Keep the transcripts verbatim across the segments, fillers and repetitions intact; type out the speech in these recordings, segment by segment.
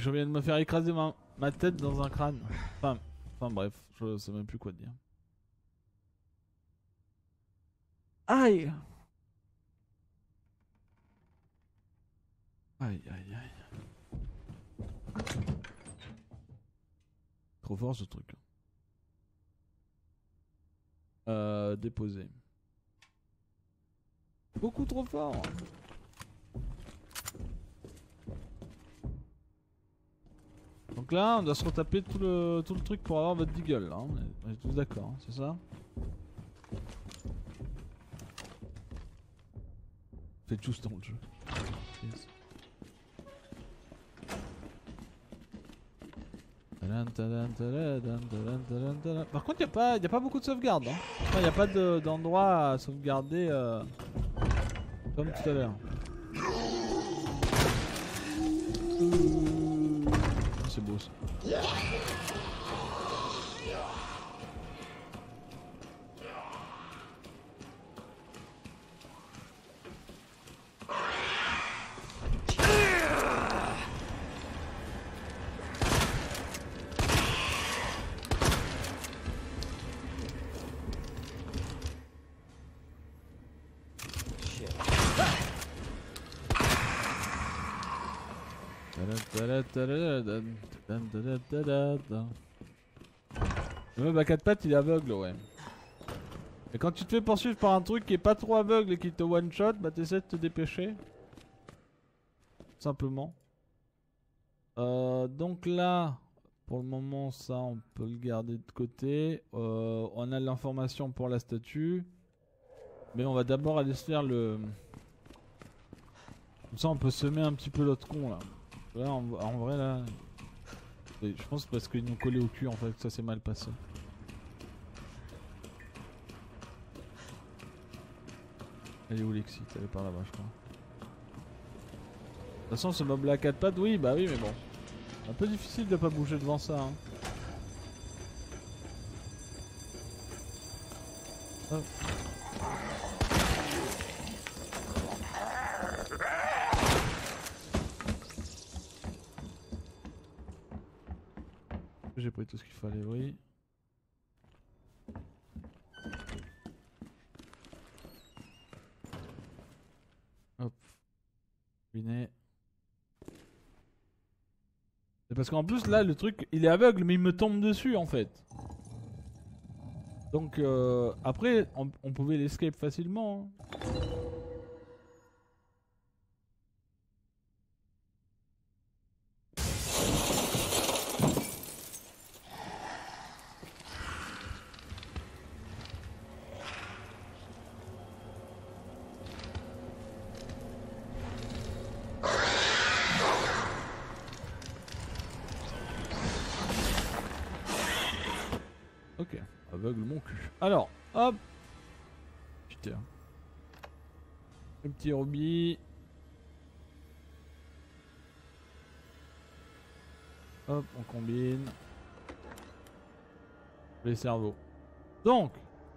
Je viens de me faire écraser ma, ma tête dans un crâne. Enfin, enfin bref, je sais même plus quoi dire. Aïe. Aïe aïe aïe. Trop fort ce truc. Euh, déposer. Beaucoup trop fort. Donc là, on doit se retaper tout le, tout le truc pour avoir votre deagle. Hein. On est tous d'accord, hein, c'est ça? Faites tous dans le jeu. Yes. Par contre, il n'y a, pas, y a pas beaucoup de sauvegarde. Hein. Il n'y a pas d'endroit de, à sauvegarder euh, comme tout à l'heure. Euh... C'est beau ça. Le mec à quatre pattes il est aveugle, ouais. Et quand tu te fais poursuivre par un truc qui est pas trop aveugle et qui te one shot, bah t'essaies de te dépêcher. Simplement. Euh, donc là, pour le moment, ça on peut le garder de côté. Euh, on a l'information pour la statue. Mais on va d'abord aller se faire le. Comme ça on peut semer un petit peu l'autre con là. Là en, en vrai là. Je pense que parce qu'ils nous collé au cul en fait que ça s'est mal passé. Elle est où l'exit? Elle est par là-bas je crois. De toute façon ce mob là à quatre pattes, oui bah oui mais bon. Un peu difficile de pas bouger devant ça hein. Oh. J'ai pris tout ce qu'il fallait, oui. Hop. Binet. C'est parce qu'en plus là le truc il est aveugle mais il me tombe dessus en fait. Donc euh, après on, on pouvait l'escape facilement. Hein. Ok, aveugle mon cul. Alors, hop. Putain. Un petit Roby. Hop, on combine. Les cerveaux. Donc.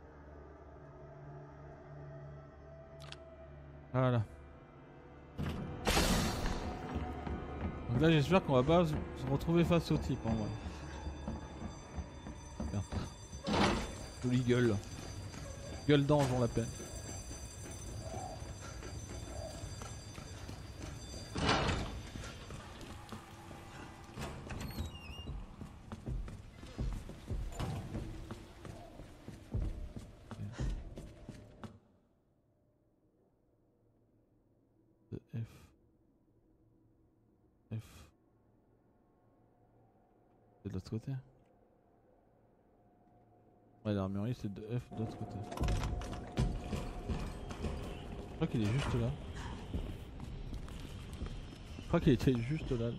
Voilà. Donc là j'espère qu'on va pas se retrouver face au type en vrai. Jolie gueule. Gueule d'ange on l'appelle. F. F. C'est de l'autre côté. Ouais, l'armurerie c'est de F de l'autre côté. Je crois qu'il est juste là. Je crois qu'il était juste là.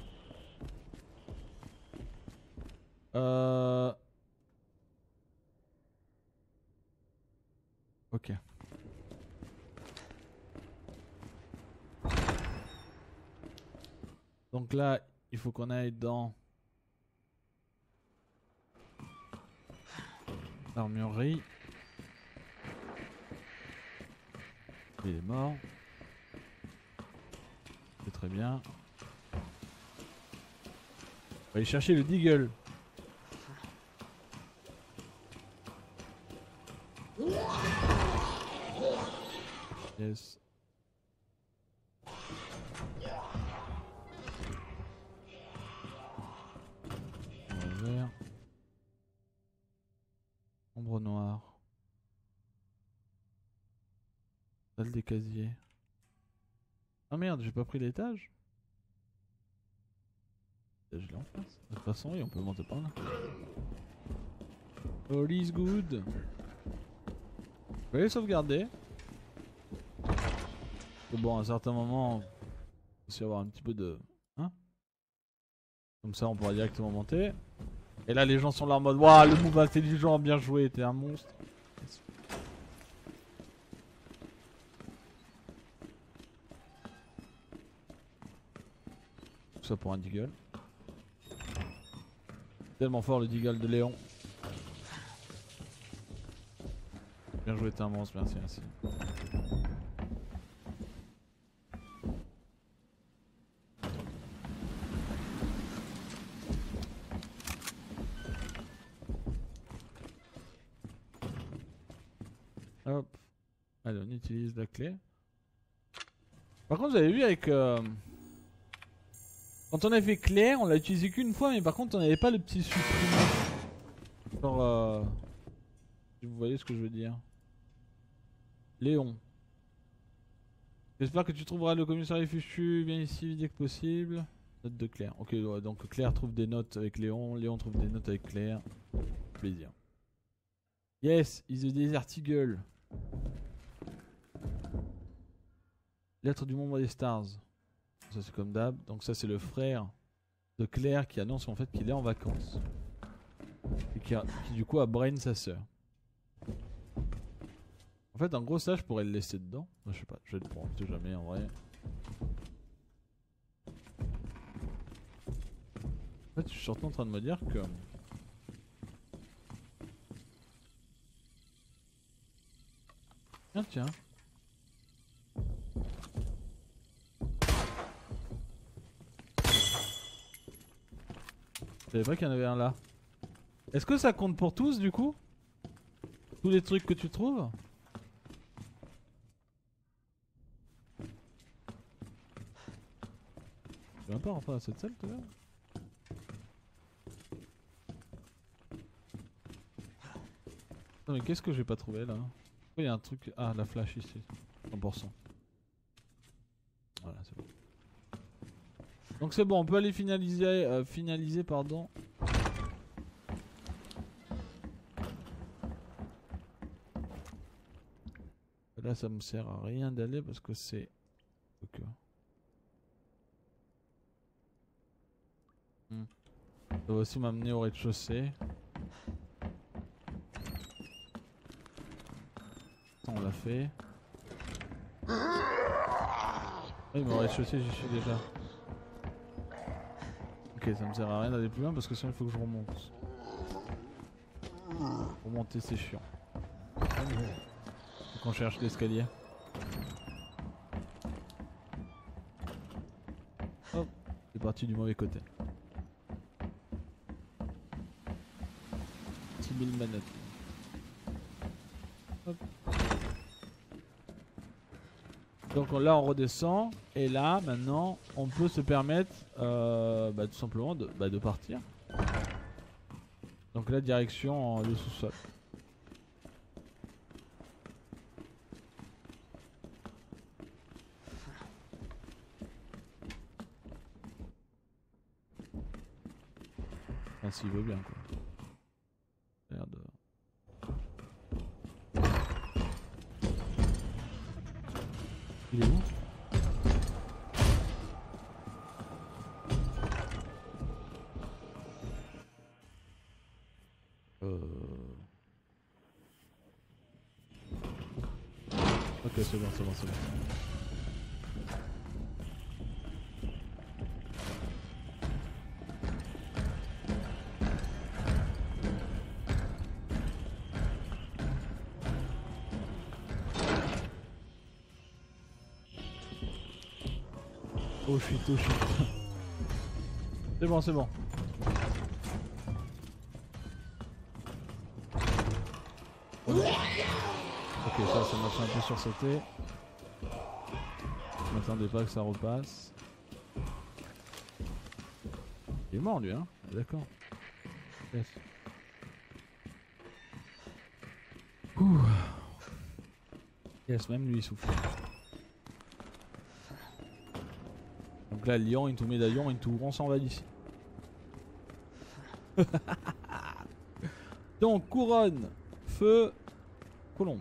Euh... Ok. Donc là, il faut qu'on aille dans l'armurerie. Il est mort. C'est très bien. va aller chercher le Deagle. Yes. Vert. Ombre noire. Salle des casiers. Ah merde, j'ai pas pris l'étage. Je l'ai en face. De toute façon, oui, on peut monter par là. All is good. Je vais aller sauvegarder. Et bon, à un certain moment, il va aussi avoir un petit peu de. Hein, comme ça, on pourra directement monter. Et là, les gens sont là en mode waouh, le move intelligent, bien joué, t'es un monstre. Tout ça pour un Deagle. Tellement fort le Deagle de Léon. Bien joué, t'es un monstre, merci, merci. Hop. Allez, on utilise la clé. Par contre, vous avez vu avec... Euh... Quand on a fait Claire, on l'a utilisé qu'une fois, mais par contre on n'avait pas le petit supprimant. Genre euh... vous voyez ce que je veux dire. Léon. J'espère que tu trouveras le commissariat fichu, viens ici dès que possible. Note de Claire. Ok, ouais, donc Claire trouve des notes avec Léon, Léon trouve des notes avec Claire. Plaisir. Yes, is the desert eagle. Lettre du membre des stars. Ça c'est comme d'hab. Donc ça c'est le frère de Claire qui annonce en fait qu'il est en vacances. Et qui, a, qui du coup a brain sa sœur. En fait en gros ça je pourrais le laisser dedans. Je sais pas, je vais le prendre, je sais jamais en vrai. En fait je suis surtout en train de me dire que... Tiens tiens. Je savais pas qu'il y en avait un là. Est-ce que ça compte pour tous du coup? Tous les trucs que tu trouves? Je vais même pas rentrer dans cette salle tout à l'heure. Non mais qu'est-ce que j'ai pas trouvé là? Il y a un truc... Ah la flash ici. cent pour cent. Voilà c'est bon. Donc c'est bon, on peut aller finaliser, euh, finaliser pardon. Là ça me sert à rien d'aller parce que c'est... Okay. Hmm. Ça va aussi m'amener au rez-de-chaussée. On l'a fait. Ah, mais au rez-de-chaussée j'y suis déjà. Ok, ça me sert à rien d'aller plus loin parce que sinon il faut que je remonte. Remonter c'est chiant. Faut qu'on cherche l'escalier. Hop, c'est parti du mauvais côté. six mille manettes. Hop. Donc là on redescend et là maintenant on peut se permettre euh, bah, tout simplement de, bah, de partir. Donc là direction euh, le sous-sol. Enfin s'il veut bien quoi. Merde. Il est où? Euh... Ok c'est bon, c'est bon, c'est bon. Oh shit, oh shit. C'est bon, c'est bon. Ok, ça, ça m'a fait un peu sursauter. Je m'attendais pas que ça repasse. Il est mort lui, hein? D'accord. Yes. Ouh. Yes, même lui il souffle. Donc là, lion into médaillon into on s'en va d'ici. Donc couronne, feu, colombe.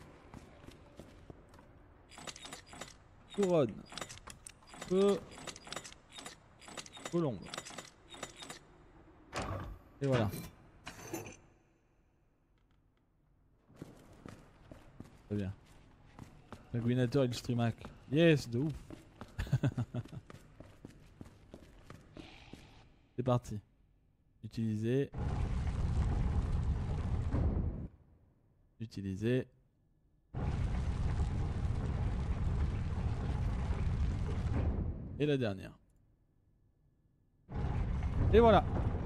Couronne, feu, colombe. Et voilà. Très bien. Sanguinateur et le streamac. Yes, de ouf. C'est parti. Utiliser. Utiliser. Et la dernière. Et voilà.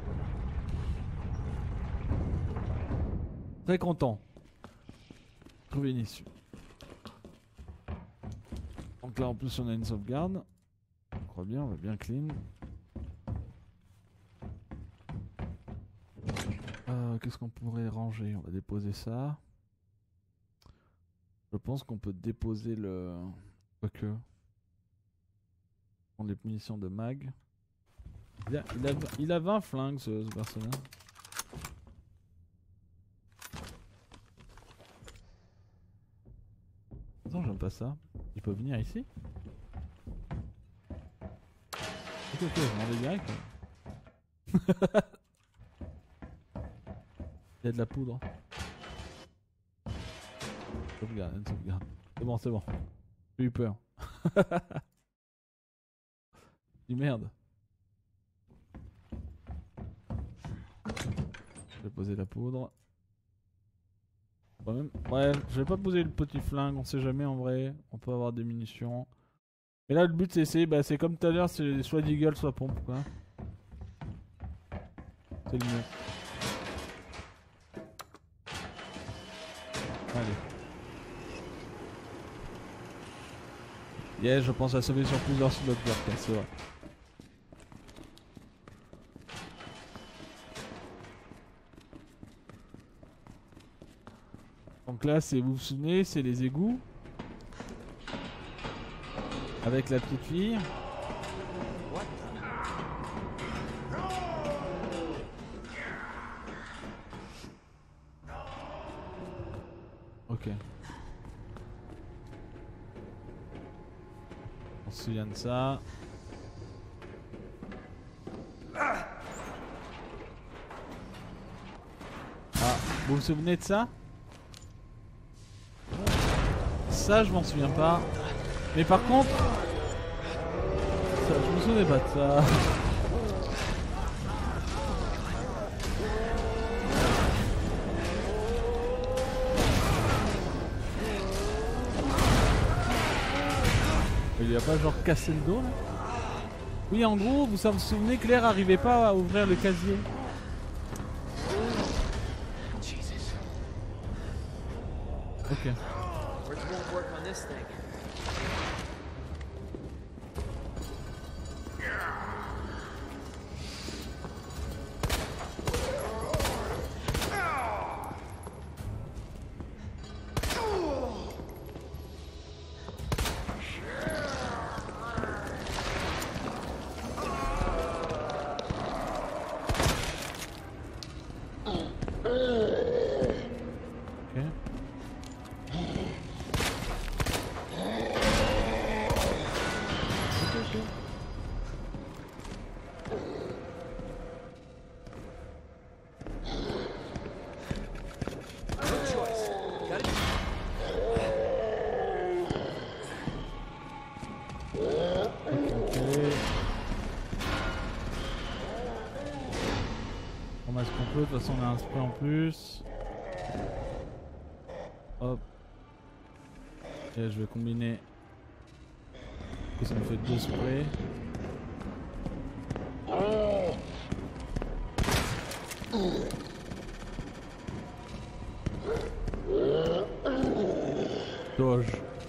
Très content. Trouver une issue. Donc là en plus on a une sauvegarde. On croit bien, on va bien clean. Euh, Qu'est-ce qu'on pourrait ranger? On va déposer ça. Je pense qu'on peut déposer le... Quoique. Prendre les munitions de mag. Il a, il a, il a vingt flingues ce, ce personnage. Non, j'aime pas ça. Il peut venir ici? Ok, ok, je m'en vais direct. Il y a de la poudre. Sauvegarde, une sauvegarde. C'est bon, c'est bon. J'ai eu peur. Dis merde. Je vais poser la poudre. Même... Ouais, je vais pas poser le petit flingue, on sait jamais en vrai. On peut avoir des munitions. Mais là, le but c'est essayer, bah, c'est comme tout à l'heure, c'est soit deagle, soit pompe quoi. C'est le mieux. Allez. Yeah, je pense à sauver sur plusieurs slots vertes, c'est vrai. Donc là, c'est, vous vous souvenez, c'est les égouts. Avec la petite fille. Ok. On se souvient de ça. Ah, vous vous souvenez de ça? Ça, je m'en souviens pas. Mais par contre, ça, je me souvenais pas de ça. Il a pas genre cassé le dos là? Oui, en gros, vous vous souvenez, Claire arrivait pas à ouvrir le casier. Ok. De toute façon on a un spray en plus. Hop. Et je vais combiner. Et ça me fait deux sprays. Doge.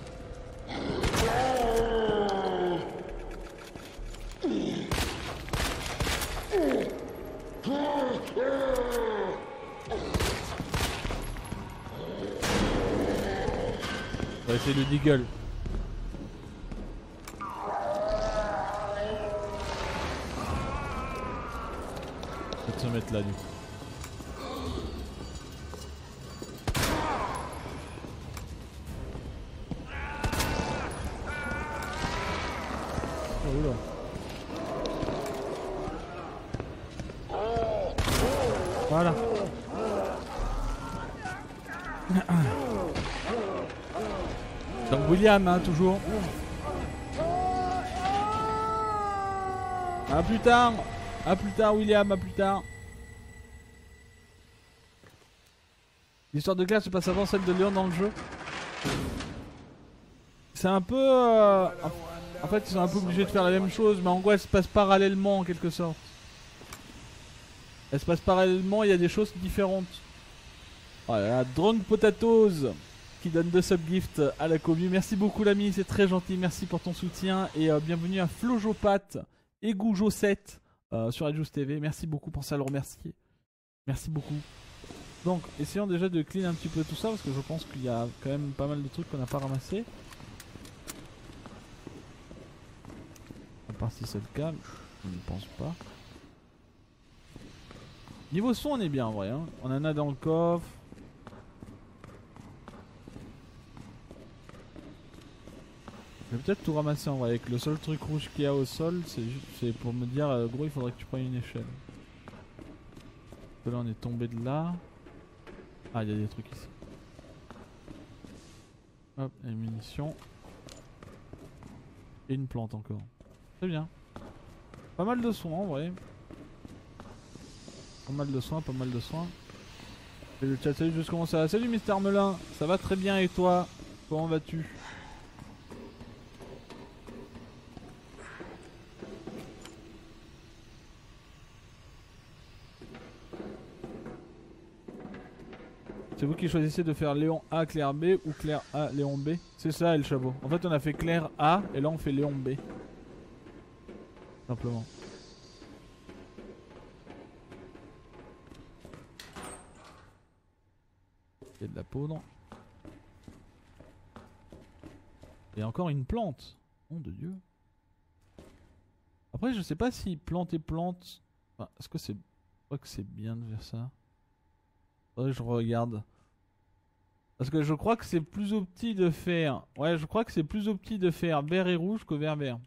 On va essayer le deagle. Je vais se mettre là du coup. Oh là. Voilà. Donc William, hein, toujours. A plus tard. A plus tard William, à plus tard. L'histoire de Claire se passe avant celle de Léon dans le jeu. C'est un peu... Euh, en fait ils sont un peu obligés de faire la même chose, mais en gros elle se passe parallèlement en quelque sorte. Elle se passe parallèlement, il y a des choses différentes. Voilà, Drone Potatoes qui donne deux subgifts à la commu. Merci beaucoup l'ami, c'est très gentil, merci pour ton soutien. Et euh, bienvenue à Flojopat et Goujo sept euh, sur Adjust T V. Merci beaucoup, pensez à le remercier. Merci beaucoup. Donc essayons déjà de clean un petit peu tout ça parce que je pense qu'il y a quand même pas mal de trucs qu'on n'a pas ramassés. À part si c'est le cas, je ne pense pas. Niveau son on est bien en vrai, hein. On en a dans le coffre. Je vais peut-être tout ramasser en vrai, avec le seul truc rouge qu'il y a au sol, c'est pour me dire euh, gros il faudrait que tu prennes une échelle. Là on est tombé de là. Ah il y a des trucs ici. Hop, les munitions. Et une plante encore. Très bien. Pas mal de soins en vrai. Pas mal de soins, pas mal de soins. Et le chat, salut, juste comment ça va? Salut Mister Melin, ça va très bien et toi? Comment vas-tu? C'est vous qui choisissez de faire Léon A, Claire B ou Claire A, Léon B? C'est ça El Chabot. En fait on a fait Claire A et là on fait Léon B. Simplement. Il y a de la poudre. Et encore une plante. Nom de Dieu. Après je sais pas si plante et plante... Enfin, est-ce que c'est... Je crois que c'est bien de faire ça. Faudrait que je regarde. Parce que je crois que c'est plus opti de faire... Ouais, je crois que c'est plus opti de faire vert et rouge que vert vert.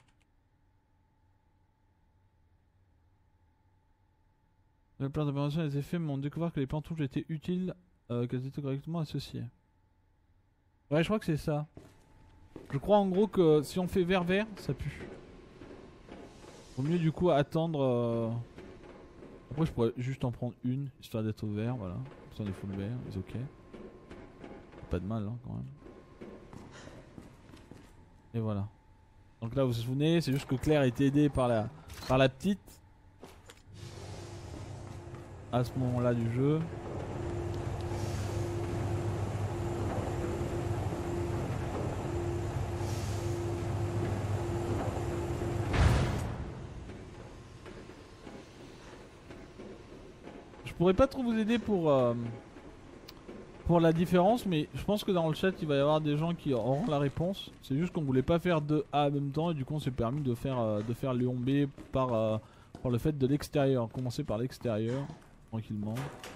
Les plantes d'opération et les effets m'ont découvert que les plantes rouges étaient utiles, euh, qu'elles étaient correctement associées. Ouais, je crois que c'est ça. Je crois en gros que si on fait vert vert, ça pue. Vaut mieux du coup attendre... Euh... Après je pourrais juste en prendre une, histoire d'être au vert, voilà. Comme ça on est full vert, c'est ok. Pas de mal hein, quand même. Et voilà. Donc là vous vous souvenez, c'est juste que Claire a été aidée par la, par la petite. À ce moment là du jeu. Je pourrais pas trop vous aider pour euh, pour la différence, mais je pense que dans le chat il va y avoir des gens qui auront la réponse. C'est juste qu'on voulait pas faire deux A en même temps et du coup on s'est permis de faire euh, de faire Léon B par euh, par le fait de l'extérieur. Commencer par l'extérieur tranquillement.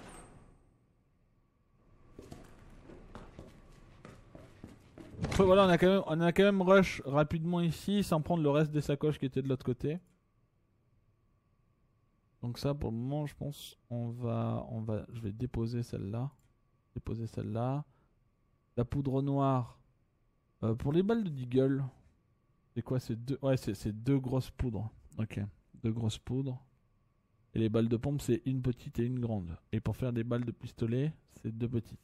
Après voilà, on a quand même on a quand même rush rapidement ici sans prendre le reste des sacoches qui étaient de l'autre côté. Donc ça pour le moment je pense on va on va je vais déposer celle-là. Déposer celle-là. La poudre noire. Euh, pour les balles de Deagle. C'est quoi? C'est deux. Ouais c'est deux grosses poudres. Ok. Deux grosses poudres. Et les balles de pompe c'est une petite et une grande. Et pour faire des balles de pistolet, c'est deux petites.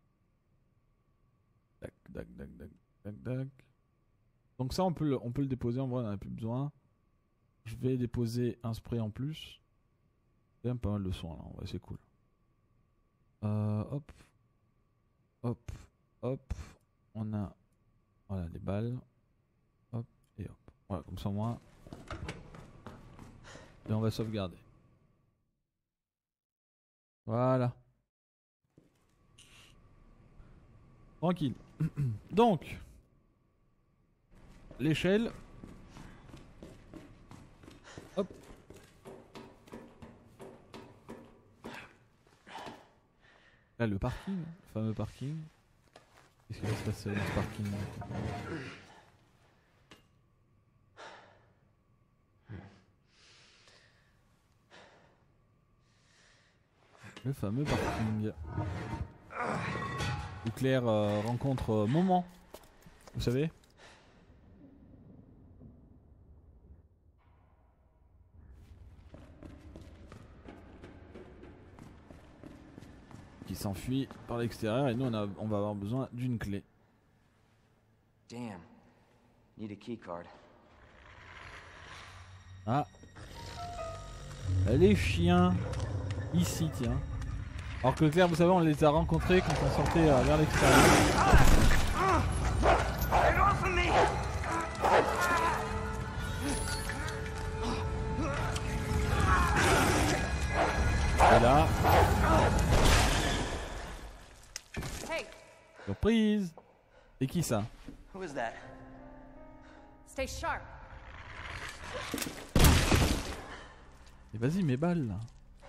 Tac, tac, tac, tac, tac, tac. Donc ça on peut le, on peut le déposer en vrai, on en a plus besoin. Je vais déposer un spray en plus. C'est quand même pas mal de soins là, ouais, c'est cool. Euh, hop. Hop. Hop. On a Voilà les balles. Hop et hop. Voilà, comme ça moi. Et on va sauvegarder. Voilà. Tranquille. Donc. L'échelle. Hop. Là le parking, le fameux parking. Qu'est-ce qui va se passer dans ce parking? Le fameux parking. Où Claire euh, rencontre euh, Moment. Vous savez? Qui s'enfuit par l'extérieur et nous on, a, on va avoir besoin d'une clé. Damn. Need a key card. Ah. Les chiens. Ici, tiens. Alors que Claire, vous savez, on les a rencontrés quand on sortait euh, vers l'extérieur. Et là. Surprise. Et qui ça? Who is that? Stay sharp. Et vas-y, mes balles là.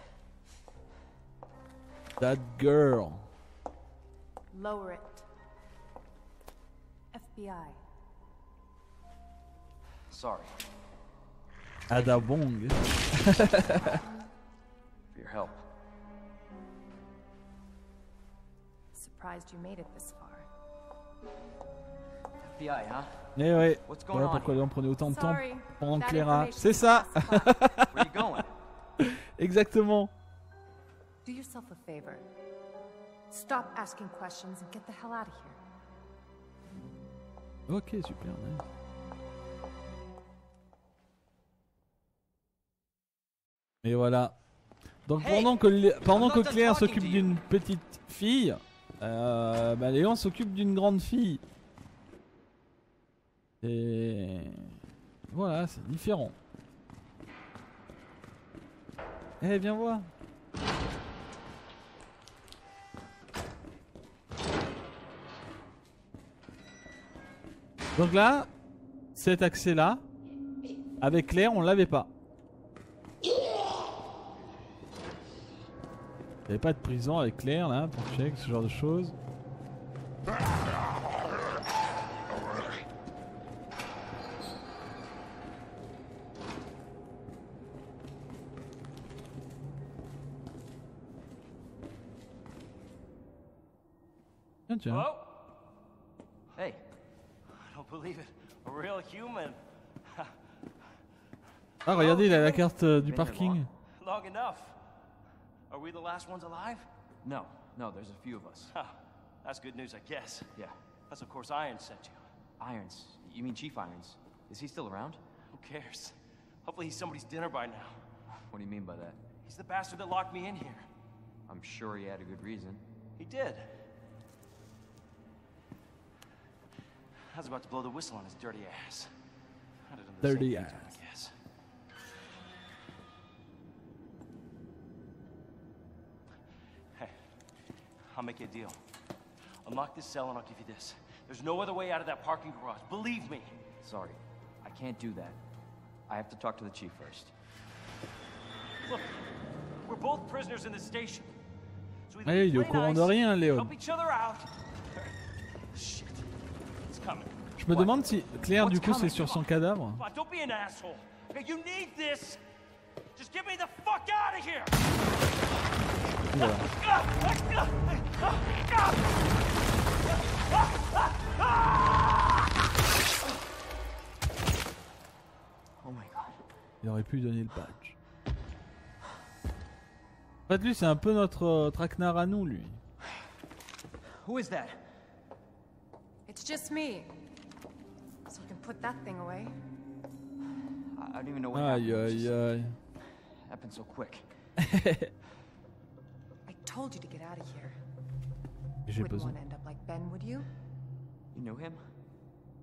That girl. Lower it. F B I. Sorry. Ada Wong. For your help. Surprised you made it this far. F B I, huh? Eh ouais. What's going Voilà on pourquoi here? on prenait autant de temps Sorry, pendant that Clara. information C'est is ça. classified. Where you going? Exactement. Do yourself a favor. Stop asking questions and get the hell out of here. Ok, super. Nice. Et voilà. Donc Hey, pendant que, Lé- pendant I'm que not done Claire talking s'occupe to you. d'une petite fille, euh, bah Léon s'occupe d'une grande fille. Et voilà, c'est différent. Eh, viens voir. Donc là, cet accès-là, avec Claire, on l'avait pas. Il n'y avait pas de prison avec Claire là pour check ce genre de choses. Tiens, tiens. Hello? Hey, I don't believe it. A real human. Ah, regardez, il a la carte euh, du Been here parking. Long enough. Are we the last ones alive? no, no, there's a few of us. Huh. That's good news, I guess. Yeah. That's of course Iron sent you. Irons. You mean Chief Irons? Is he still around? Who cares? Hopefully he's somebody's dinner by now. What do you mean by that? He's the bastard that locked me in here. I'm sure he had a good reason. He did. I was about to blow the whistle on his dirty ass. I'd have done the Dirty same thing to him, ass. I guess. Hey, I'll make you a deal. Unlock this cell and I'll give you this. There's no other way out of that parking garage. Believe me. Sorry, I can't do that. I have to talk to the chief first. Look, we're both prisoners in this station. So either Ah, we il est au play courant nice, de rien, Léon. help each other out. Shit, it's coming. Je me demande si Claire, du coup, c'est sur son cadavre. Come on, don't be an asshole. Okay, you need this. Just get me the fuck out of here. Voilà. Oh my god. Il aurait pu donner le badge. En fait, lui, c'est un peu notre euh, traquenard à nous, lui. Who is that? It's just me. So we can put that thing away. I, I don't even know what Aïe, happened. It aïe, just aïe. happened so quick. I told you to get out of here. J'ai Wouldn't besoin. want to end up like Ben, would you? You knew him?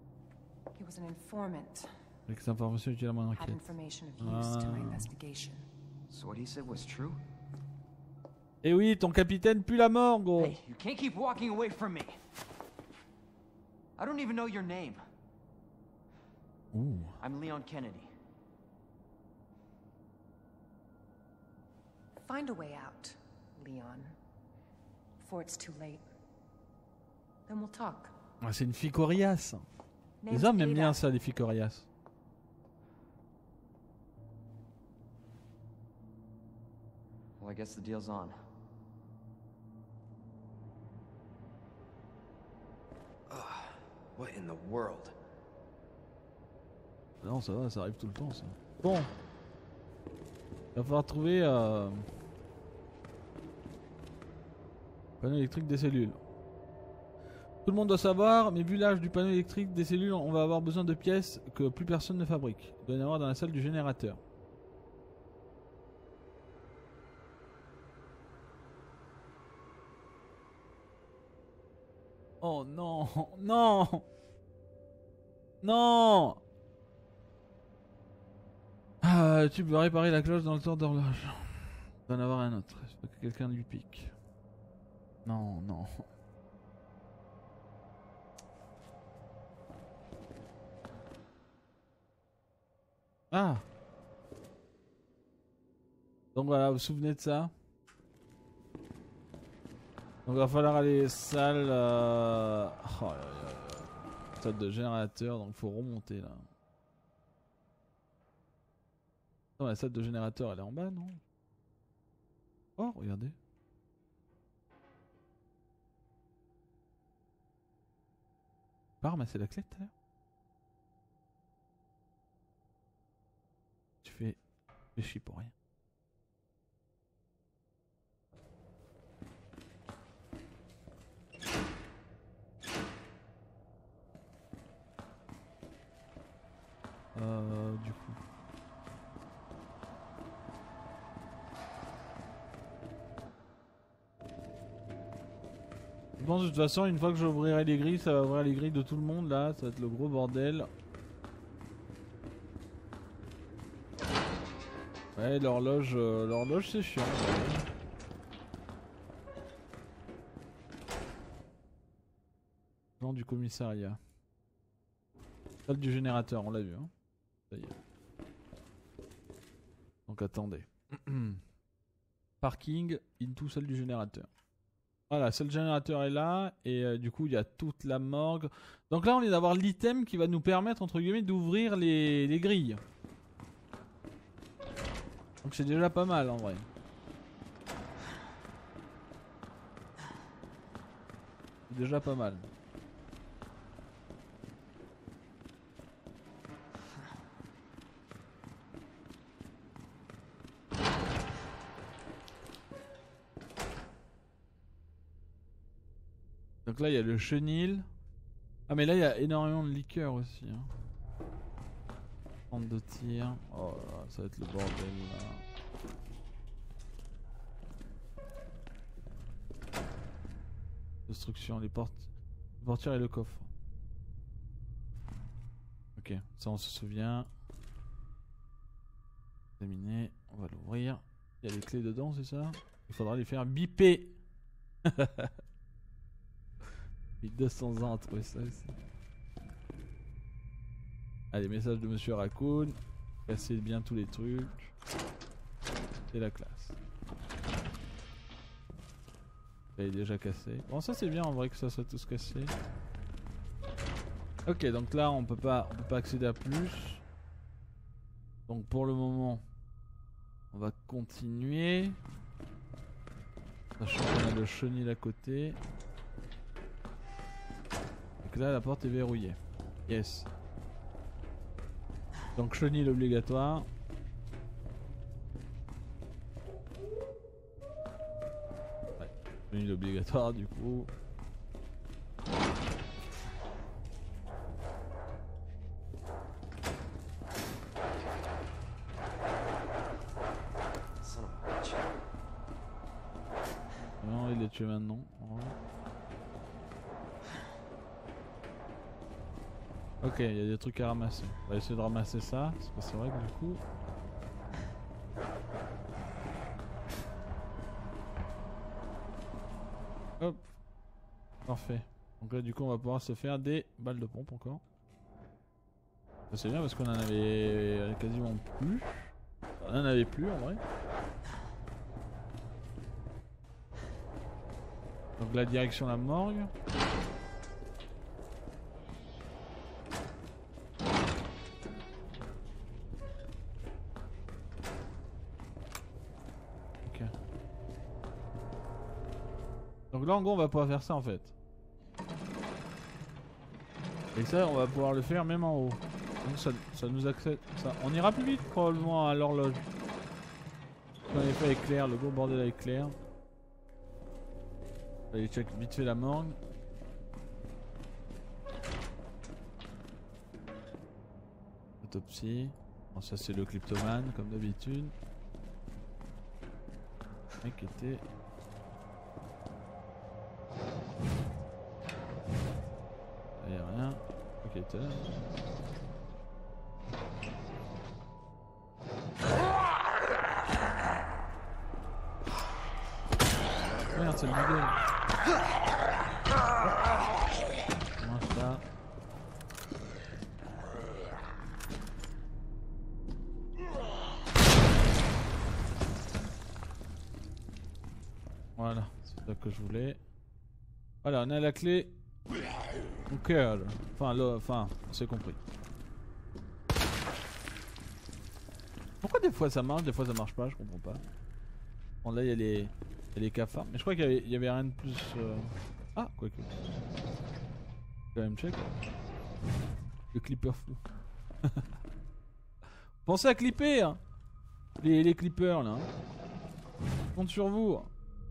He was an informant. Avec cette information utile à mon Had enquête. information of use to my Ah. investigation. So what he said was true? Et oui, ton capitaine pue la mort, gros. Hey, you can't keep walking away from me. I don't even know your name. Ouh. I'm Leon Kennedy. Find a way out, Leon. Before it's too late. Then we'll talk. Ah, c'est une fille coriace. Les Name's hommes aiment Ada. bien ça, les filles coriaces. Well, I guess the deal's on. What in the world? Non, ça va, ça arrive tout le temps, ça. Bon. Il va falloir trouver... Euh... Panneau électrique des cellules. Tout le monde doit savoir, mais vu l'âge du panneau électrique des cellules, on va avoir besoin de pièces que plus personne ne fabrique. Il doit y en avoir dans la salle du générateur. Oh non, non, non. Ah, tu peux réparer la cloche dans le temps d'horloge. Il doit en avoir un autre. J'espère que quelqu'un lui pique. Non, non. Ah. Donc voilà, vous vous souvenez de ça? Donc il va falloir aller salle... Euh... Oh là là là. Salle de générateur, donc faut remonter là. Non, la salle de générateur elle est en bas, non? Oh, regardez. Pas ramasser la clé tout à l'heure? Tu fais... fais chier pour rien. Euh, du coup. Je pense de toute façon, une fois que j'ouvrirai les grilles, ça va ouvrir les grilles de tout le monde là, ça va être le gros bordel. Ouais, l'horloge, euh, l'horloge c'est chiant. Ouais. Plan du commissariat. Salle du générateur, on l'a vu. Hein. Ça y est. Donc attendez. Parking, into salle du générateur. Voilà, salle du générateur est là. Et euh, du coup, il y a toute la morgue. Donc là, on vient d'avoir l'item qui va nous permettre, entre guillemets, d'ouvrir les, les grilles. Donc c'est déjà pas mal en vrai. C'est déjà pas mal. Donc là il y a le chenil. Ah mais là il y a énormément de liqueur aussi. Hein. Centre de tir. Oh là là, ça va être le bordel là. Destruction, les portes, les portières et le coffre. Ok, ça on se souvient. Terminé, on va l'ouvrir. Il y a les clés dedans, c'est ça? Il faudra les faire biper. mille deux cents ans à trouver ça aussi. Allez, message de Monsieur Raccoon. Cassez bien tous les trucs. C'est la classe. Elle est déjà cassée. Bon, ça c'est bien en vrai que ça soit tous cassé. Ok, donc là on peut pas, on peut pas accéder à plus. Donc pour le moment, on va continuer. Sachant qu'on a le chenil à côté. Donc là la porte est verrouillée. Yes. Donc chenil obligatoire. Ouais, chenil obligatoire du coup. Non, il est tué maintenant. Ouais. Ok, Ok, il y a des trucs à ramasser. On va essayer de ramasser ça, parce que c'est vrai que du coup... Hop. Parfait. Donc là du coup on va pouvoir se faire des balles de pompe encore. Ça c'est bien parce qu'on en avait quasiment plus. On en avait plus en vrai. Donc la direction la morgue. Ok. Donc là en gros on va pouvoir faire ça en fait. Et ça on va pouvoir le faire même en haut. Donc ça, ça nous accède. Ça. On ira plus vite probablement à l'horloge. On avait fait avec Claire, le gros bordel avec Claire. Allez check vite fait la morgue. Autopsie. Bon, ça c'est le kleptomane comme d'habitude. Le mec était... Il n'y a rien. Ok, t'es là. Merde, c'est le bidon. Mange ça. Voilà, c'est ça que je voulais. Voilà, on a la clé. Ok, enfin, là, enfin, on s'est compris. Pourquoi des fois ça marche, des fois ça marche pas, je comprends pas. Bon là il y a les, il y a les cafards, mais je crois qu'il y avait, il y avait rien de plus. Euh... Ah, quoi que. Quand même check. Le clipper fou. Pensez à clipper, hein. les, les clippers là. Hein. Je compte sur vous.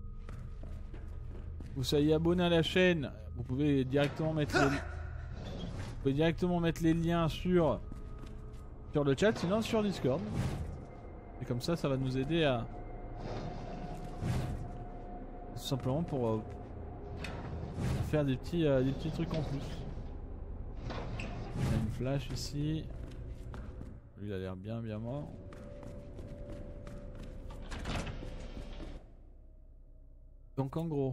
Vous soyez abonné à la chaîne, vous pouvez directement mettre les, vous pouvez directement mettre les liens sur sur le chat, sinon sur Discord. Et comme ça, ça va nous aider à tout simplement pour euh, faire des petits euh, des petits trucs en plus. Il y a une flash ici. Lui, il a l'air bien bien mort. Donc en gros.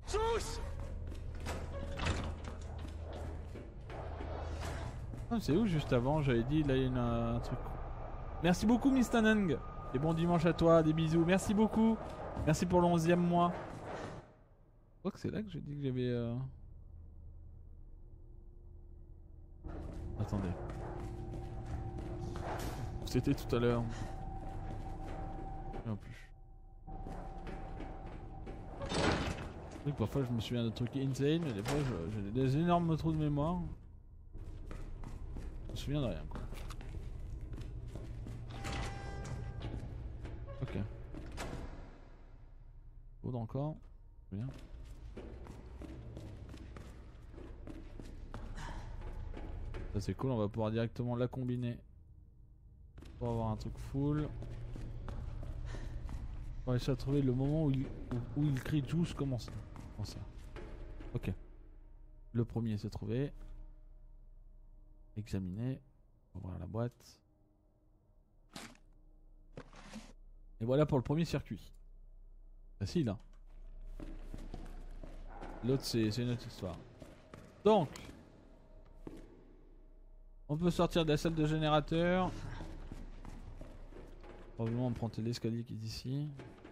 Ah, c'est où juste avant j'avais dit là il y a une, un truc. Merci beaucoup Mister Nung. Et bon dimanche à toi, des bisous. Merci beaucoup. Merci pour le onzième mois. Je crois que c'est là que j'ai dit que j'avais... Euh... Attendez. C'était tout à l'heure. En plus. Oui, parfois je me souviens de trucs insane, mais des fois j'ai des énormes trous de mémoire. Je me souviens de rien quoi. Ok. Autre encore. Bien. Ça c'est cool, on va pouvoir directement la combiner. Pour avoir un truc full. On va réussir à trouver le moment où il, où, où il crie juice, comment ça? Comment ça? Ok. Le premier s'est trouvé. Examiner. Ouvrir la boîte. Et voilà pour le premier circuit. Facile hein. L'autre c'est une autre histoire. Donc. On peut sortir de la salle de générateur. Probablement emprunter l'escalier qui est ici.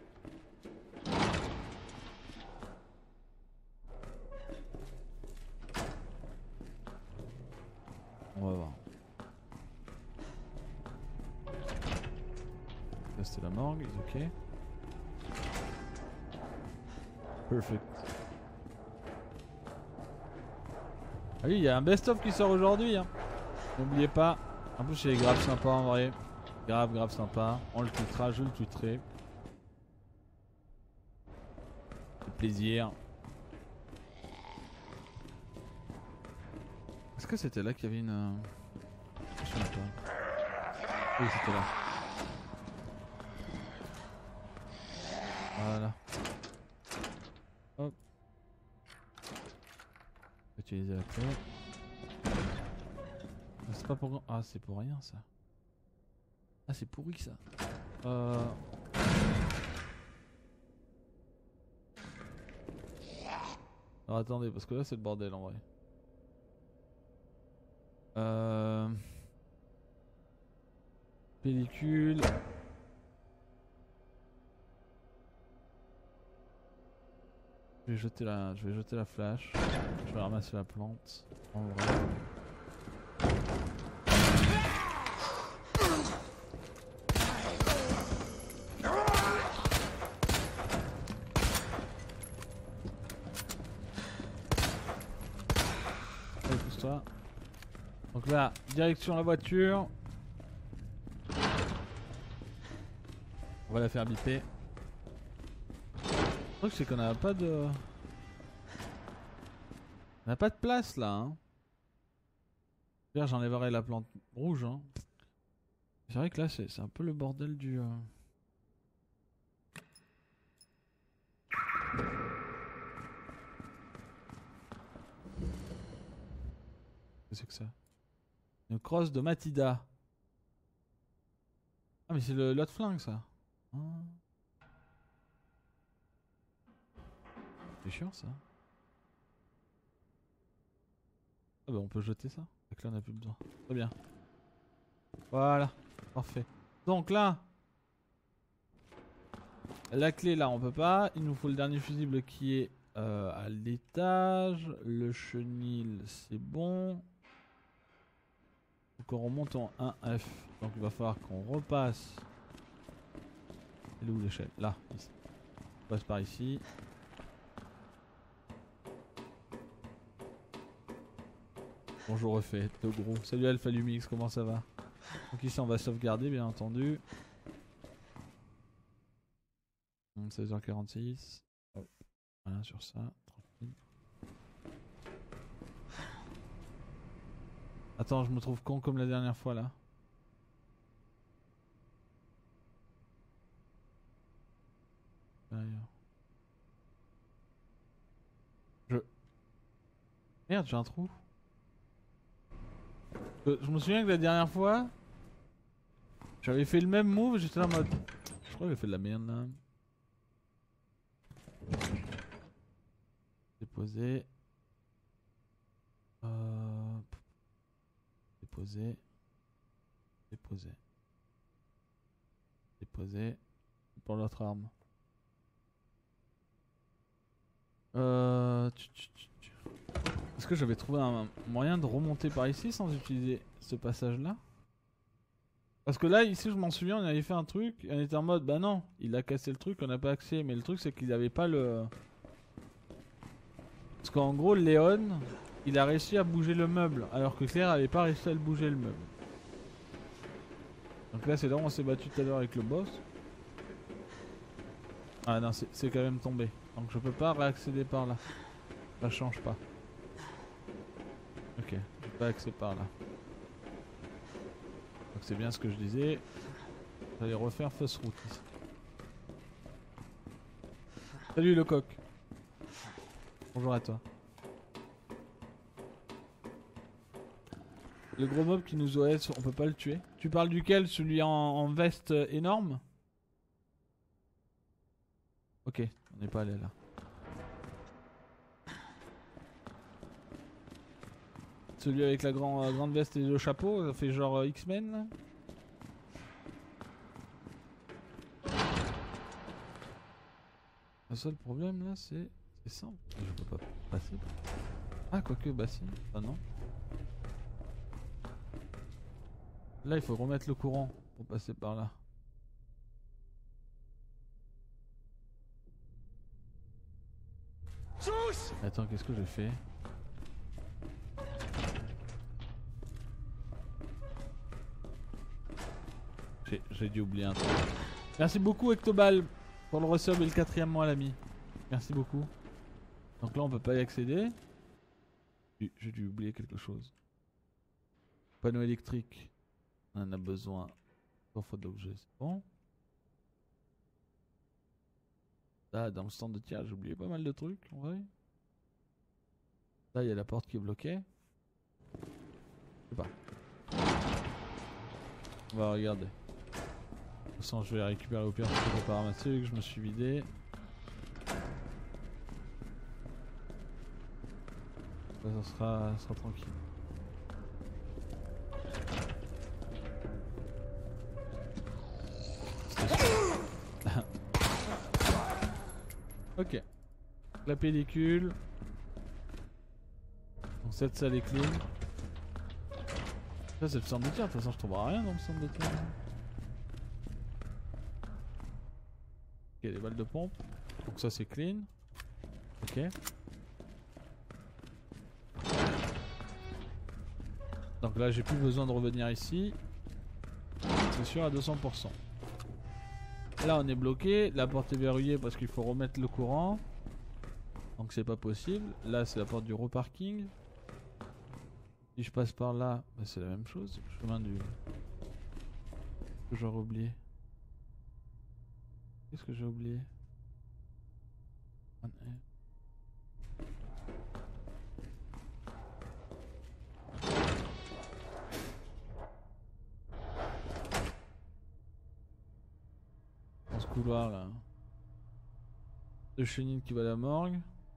On va voir. Là c'était la morgue, ok. Perfect. Ah oui, il y a un best-of qui sort aujourd'hui. Hein. N'oubliez pas. En plus, c'est grave sympa en vrai. Grave, grave sympa. On le tweetera, je le tweeterai. C'est plaisir. Est-ce que c'était là qu'il y avait une... Je sais pas. Oui, c'était là. Voilà. Hop. Utiliser la clé. C'est pas pour... Ah, c'est pour rien ça. Ah, c'est pourri ça. Euh... Alors attendez, parce que là c'est le bordel en vrai. Euh... Pellicule. Je vais jeter la, je vais jeter la flash. Je vais ramasser la plante. En vrai. Allez, pousse-toi. Donc là, direction la voiture. On va la faire biper. Le truc c'est qu'on n'a pas de... On n'a pas de place là hein. J'enlèverai la plante rouge hein. C'est vrai que là c'est un peu le bordel du... Euh... Qu'est-ce que c'est que ça? Une crosse de Matida. Ah mais c'est l'autre flingue ça. Ah. C'est chiant ça. Ah bah on peut jeter ça. Donc là on a plus besoin. Très bien. Voilà. Parfait. Donc là. La clé là on peut pas. Il nous faut le dernier fusible qui est euh, à l'étage. Le chenil c'est bon. Donc on remonte en un F. Donc il va falloir qu'on repasse. Elle est où l'échelle? Là. Ici. On passe par ici. Bonjour refait, de gros. Salut Alpha Lumix, comment ça va? Donc ici on va sauvegarder bien entendu. seize heures quarante-six. Oh. Voilà sur ça, tranquille. Attends, je me trouve con comme la dernière fois là. Je... Merde, j'ai un trou. Je me souviens que la dernière fois, j'avais fait le même move, j'étais là en mode... Je crois que j'ai fait de la merde là. Déposer. Euh... Déposer. Déposer. Déposer. Pour l'autre arme. Euh... Est-ce que j'avais trouvé un moyen de remonter par ici sans utiliser ce passage là? Parce que là ici je m'en souviens on avait fait un truc et on était en mode bah non il a cassé le truc on n'a pas accès mais le truc c'est qu'il n'avait pas le... Parce qu'en gros Léon il a réussi à bouger le meuble alors que Claire n'avait pas réussi à le bouger le meuble. Donc là c'est là où on s'est battu tout à l'heure avec le boss. Ah non c'est quand même tombé donc je peux pas réaccéder par là. Ça change pas. Ok, je peux pas accéder par là. Donc c'est bien ce que je disais. J'allais refaire fausse route ici. Salut le coq. Bonjour à toi. Le gros mob qui nous O S, on peut pas le tuer. Tu parles duquel? Celui en, en veste énorme? Ok, on n'est pas allé là. Celui avec la grand, euh, grande veste et le chapeau, ça fait genre euh, X-Men là. Le seul problème là c'est... C'est simple, je peux pas passer. Ah quoique bah si, ah non. Là il faut remettre le courant pour passer par là. Attends, qu'est-ce que j'ai fait? J'ai dû oublier un truc. Merci beaucoup Ectobal pour le resub et le quatrième mois l'ami. Merci beaucoup. Donc là on peut pas y accéder. J'ai dû oublier quelque chose. Panneau électrique. On en a besoin. Coffre d'objets, c'est bon. Là dans le stand de tir j'ai oublié pas mal de trucs en vrai. Là il y a la porte qui est bloquée. Je sais pas. On va regarder. De toute façon, je vais récupérer au pire ce que je vais pas ramasser vu que je me suis vidé. Ça, ça sera, ça sera tranquille. Ok. La pellicule. Donc cette salle est clean. Ça c'est le centre de tir, de toute façon je trouverai rien dans le centre de tir. Ok, des balles de pompe. Donc ça c'est clean. Ok. Donc là j'ai plus besoin de revenir ici. C'est sûr à deux cents pour cent. Là on est bloqué, la porte est verrouillée parce qu'il faut remettre le courant. Donc c'est pas possible. Là c'est la porte du reparking. Si je passe par là, bah, c'est la même chose. Le chemin du... que j'aurais oublié. Qu'est-ce que j'ai oublié? Dans ce couloir là. De chenille qui va à la morgue.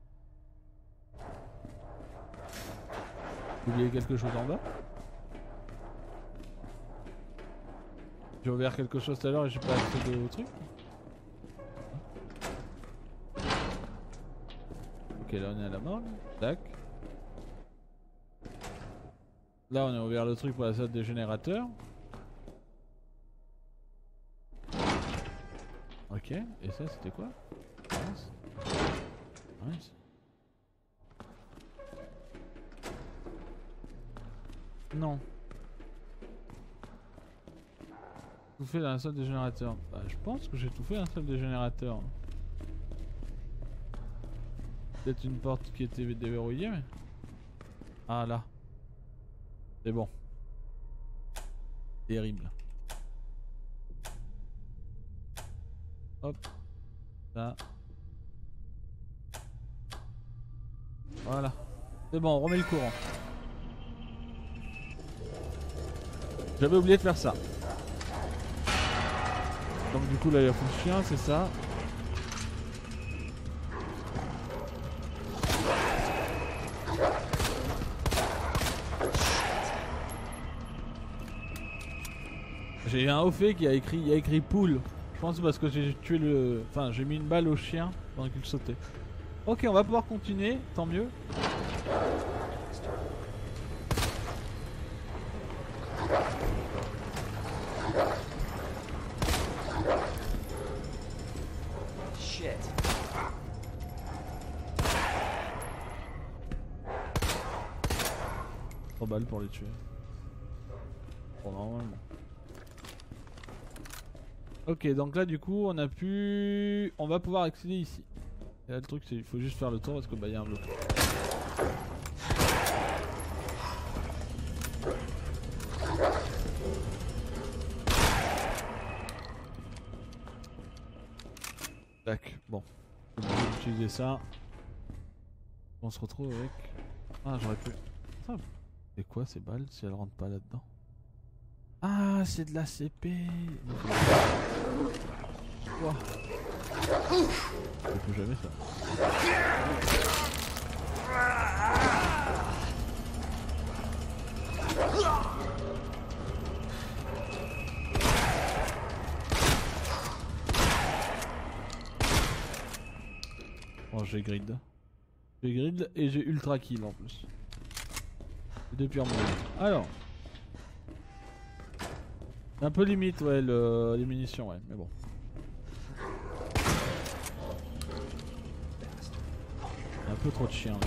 J'ai oublié quelque chose en bas. J'ai ouvert quelque chose tout à l'heure et j'ai pas accès au truc. Ok, là on est à la morgue. Tac. Là on a ouvert le truc pour la salle des générateurs. Ok, et ça c'était quoi? Nice. Nice. Non. Tout fait dans la salle des générateurs. Bah, je pense que j'ai tout fait dans la salle des générateurs. Peut-être une porte qui était déverrouillée, mais... Ah là. C'est bon. Terrible. Hop. Là. Voilà. C'est bon, on remet le courant. J'avais oublié de faire ça. Donc du coup là il y a fond de chien, c'est ça. J'ai eu un haut fait qui a écrit, il a écrit poule. Je pense parce que j'ai tué le... Enfin j'ai mis une balle au chien pendant qu'il sautait. Ok, on va pouvoir continuer, tant mieux. trois balles pour les tuer. Bon, normalement. Ok, donc là du coup on a pu... On va pouvoir accéder ici. Et là le truc c'est qu'il faut juste faire le tour parce que bah y a un bloc. Tac, bon. On va utiliser ça. On se retrouve avec... Ah j'aurais pu... Ah, c'est quoi ces balles si elles rentrent pas là-dedans? Ah c'est de la C P. Wow. Je ne fais jamais ça. Bon j'ai grid. J'ai grid et j'ai ultra kill en plus. Deux pure moyens. Alors. Un peu limite ouais le, les munitions ouais mais bon. Un peu trop de chiens.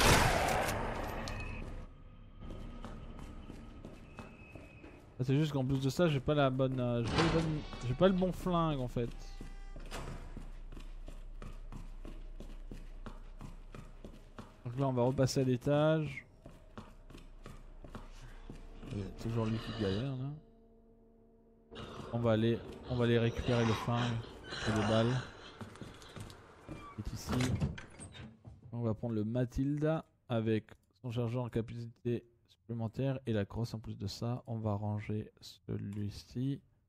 C'est juste qu'en plus de ça j'ai pas la bonne. Euh, j'ai pas, les bonnes... j'ai pas le bon flingue en fait. Donc là on va repasser à l'étage. Toujours lui qui galère là. On va aller, on va aller récupérer le flingue et les balles. C'est ici. On va prendre le Matilda avec son chargeur en capacité supplémentaire et la crosse en plus de ça. On va ranger celui-ci.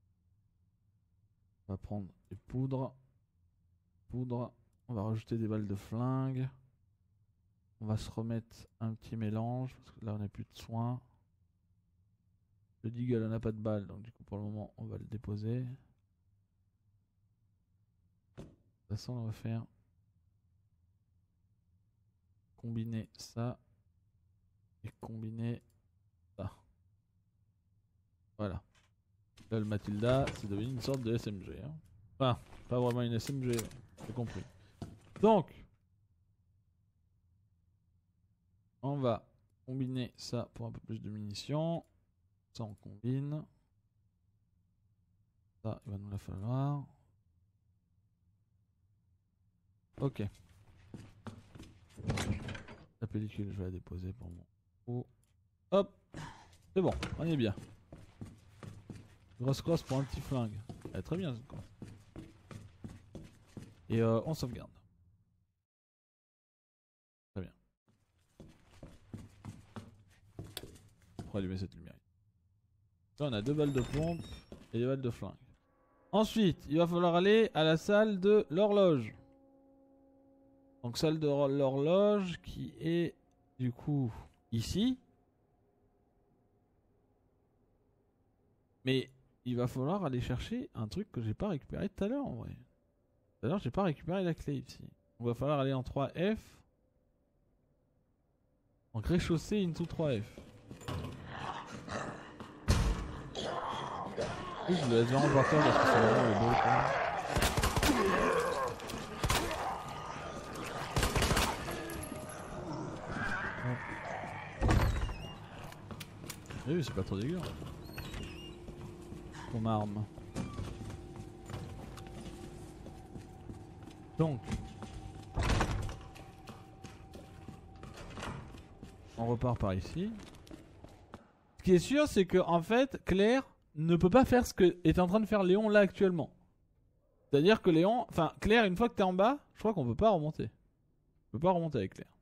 On va prendre des poudres. Poudre. On va rajouter des balles de flingue. On va se remettre un petit mélange parce que là on n'a plus de soins. Le Deagle on n'a pas de balles donc du coup pour le moment on va le déposer. De toute façon on va faire combiner ça et combiner ça. Voilà. Là le Matilda c'est devenu une sorte de S M G. Hein. Enfin, pas vraiment une S M G, j'ai compris. Donc, on va combiner ça pour un peu plus de munitions. Ça on combine. Ça il va nous la falloir. Ok. La pellicule je vais la déposer pour mon coup. Hop. C'est bon, on est bien. Grosse crosse pour un petit flingue. Elle est très bien cette crosse. Et euh, on sauvegarde. Très bien. On va allumer cette lumière. Là on a deux balles de pompe et des balles de flingue. Ensuite, il va falloir aller à la salle de l'horloge. Donc salle de l'horloge qui est du coup ici. Mais il va falloir aller chercher un truc que j'ai pas récupéré tout à l'heure en vrai. Tout à l'heure j'ai pas récupéré la clé ici. Il va falloir aller en trois F. Donc rez-de-chaussée into trois F. Je le laisse vraiment par terre parce que c'est vraiment le beau quoi. Oui, c'est pas trop dégueu. Ton arme. Donc. On repart par ici. Ce qui est sûr, c'est que en fait, Claire ne peut pas faire ce que est en train de faire Léon là actuellement. C'est-à-dire que Léon, enfin Claire, une fois que t'es en bas, je crois qu'on peut pas remonter. On peut pas remonter avec Claire.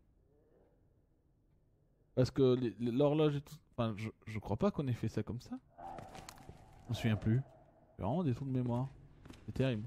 Parce que l'horloge et tout. Enfin, je, je crois pas qu'on ait fait ça comme ça. Je me souviens plus. J'ai vraiment des trous de mémoire. C'est terrible.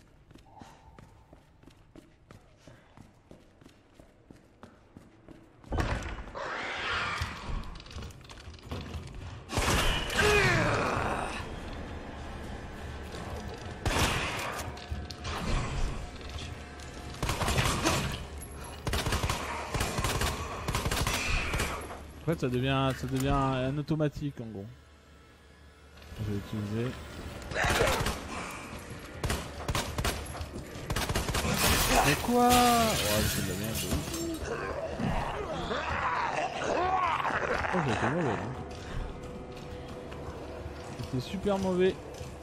En fait ça devient, ça devient un automatique en gros. Je vais utiliser. Mais quoi? Ouais c'est de la merde de ouf. Oh j'ai été mauvais là. C'était super mauvais.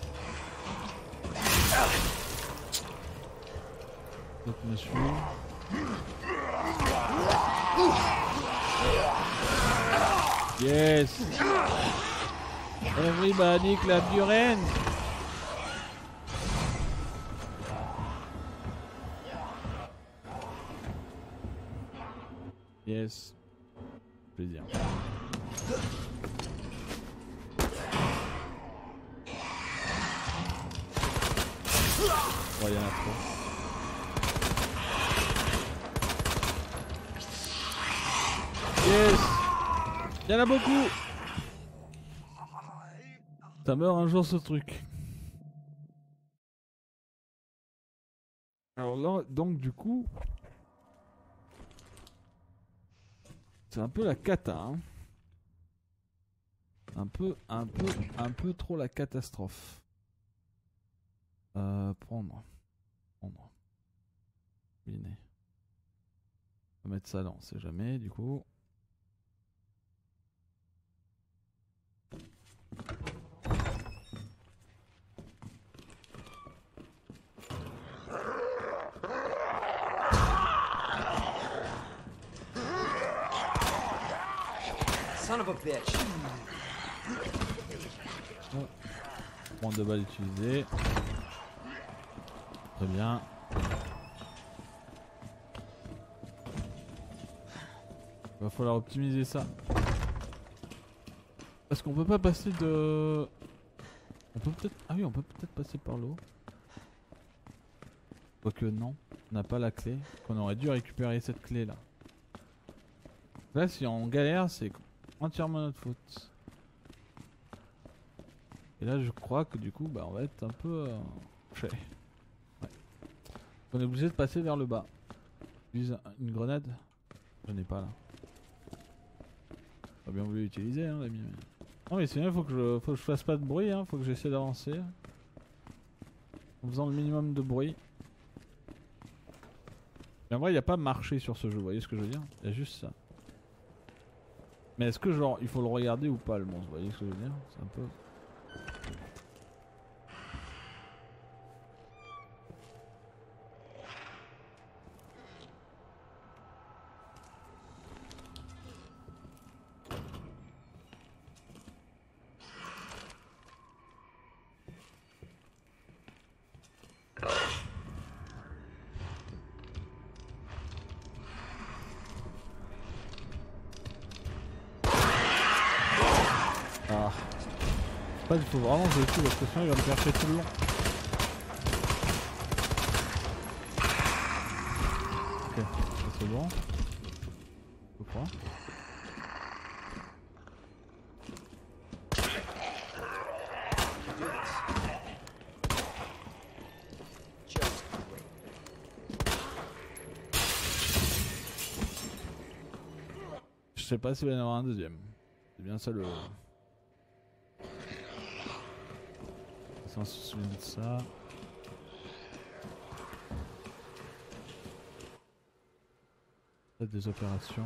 Donc me suis. Yes! Everybody clap your hands! Yes. Plaisir. Oh, il y en a trop. Yes! Il y en a beaucoup! Ça meurt un jour ce truc. Alors là, donc du coup... C'est un peu la cata, hein. Un peu, un peu, un peu trop la catastrophe. Euh, prendre. Prendre. Combiner. On va mettre ça là, on sait jamais, du coup. Son of a bitch. Oh. Point de balle utilisé. Très bien. Il va falloir optimiser ça. Parce qu'on peut pas passer de... On peut peut-être... Ah oui, on peut peut-être passer par l'eau. Quoique non, on n'a pas la clé. On aurait dû récupérer cette clé là. Là si on galère c'est entièrement notre faute. Et là je crois que du coup bah on va être un peu euh, fait. Ouais. On est obligé de passer vers le bas. J'utilise une grenade. Je n'ai pas là. Pas bien voulu utiliser hein l'ami. Non mais c'est bien, faut que je faut que je fasse pas de bruit hein, faut que j'essaie d'avancer. En faisant le minimum de bruit. Mais en vrai il n'y a pas marché sur ce jeu, vous voyez ce que je veux dire? Il y a juste ça. Mais est-ce que genre il faut le regarder ou pas le monstre, vous voyez ce que je veux dire? C'est un peu... Ah. Je sais pas, il faut vraiment que je le tue parce que sinon il va me faire chier tout le long. Ok, ça c'est bon. Je crois. Je sais pas s'il va y en avoir un deuxième. C'est bien ça le... On se souvient de ça. Peut-être des opérations.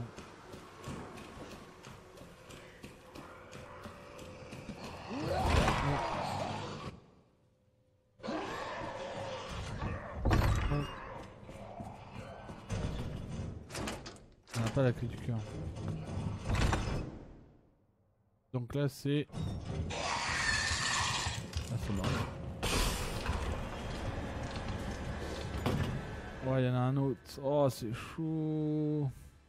On n'a pas la clé du cœur. Donc là c'est... Ah c'est marrant. Ouais, il y en a un autre. Oh, c'est chaud.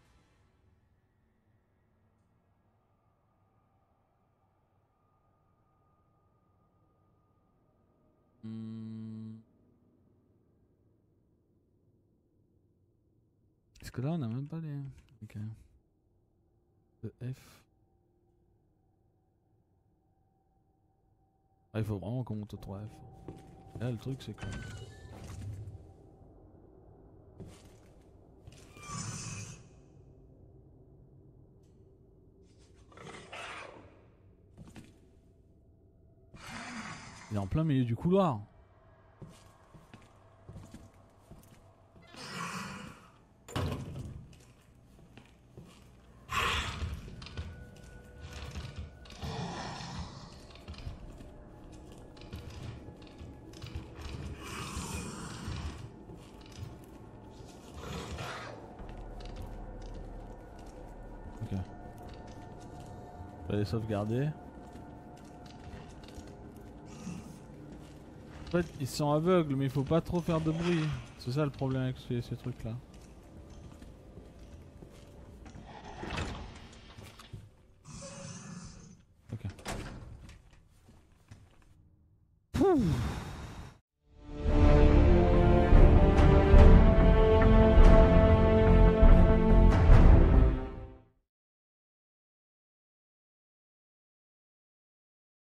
Hmm. Est-ce que là on a même pas les... Ok. Le F. Ah, il faut vraiment qu'on monte au trois F. Là le truc c'est que... Il est en plein milieu du couloir. Ok. Je vais les sauvegarder. En fait, ils sont aveugles, mais il faut pas trop faire de bruit. C'est ça le problème avec ces, ces trucs là. Ok. Pouh.